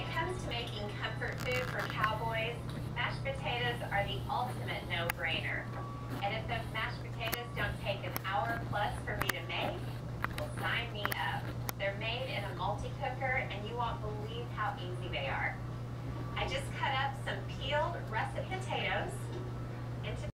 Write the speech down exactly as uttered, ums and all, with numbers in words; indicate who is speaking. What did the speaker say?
Speaker 1: it comes to making comfort food for cowboys, mashed potatoes are the ultimate no-brainer. And if those mashed potatoes don't take an hour plus for me to make, well, sign me up. They're made in a multi-cooker, and you won't believe how easy they are. I just cut up some peeled russet potatoes into